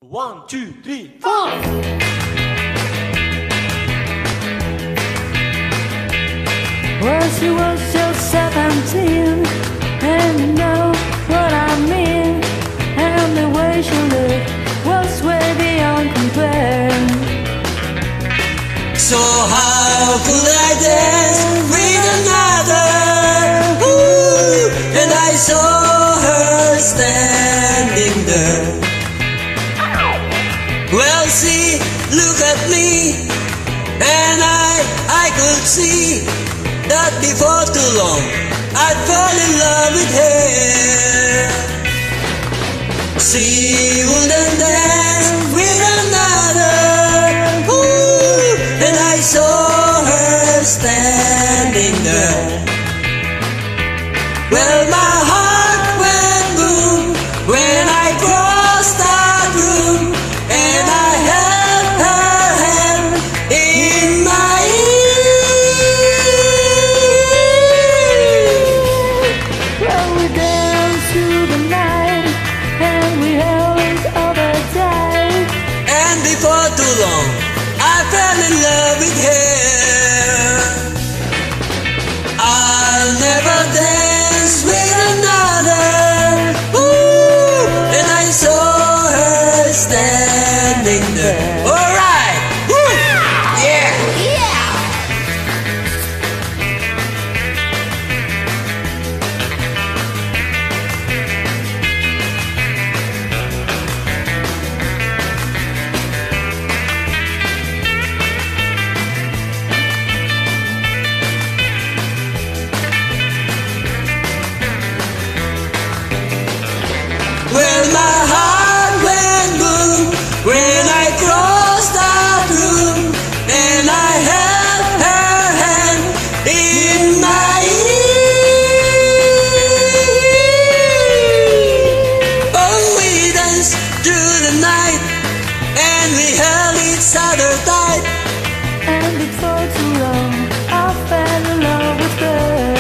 1, 2, 3, 4. Well, she was just 17, and you know what I mean. And the way she looked was way beyond compare. So how could I dance with another? Ooh, and I saw her standing there. Well, see, look at me, and I could see that before too long I'd fall in love with her. She wouldn't dance with another. Ooh, and I saw her standing there. Well, my heart went boom when I crossed that room, and I held her hand in my ear. Well, we danced through the night, and we held each other tight. And before too long, I fell in love with her. I'll never dance with another. Ooh, and I saw her standing there. All right, woo, yeah, yeah. Well, my heart went boom when I crossed that room, and I held her hand in my ear. Oh, we danced through the night, and we held each other tight. And before too long, I fell in love with her.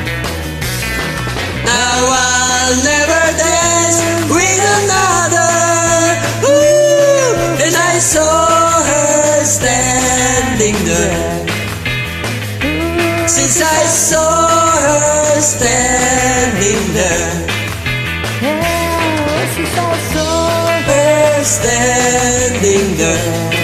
Now I'll never dance with another. Ooh, and I saw her standing there. Since I saw her standing there, Yeah, since I saw her standing there.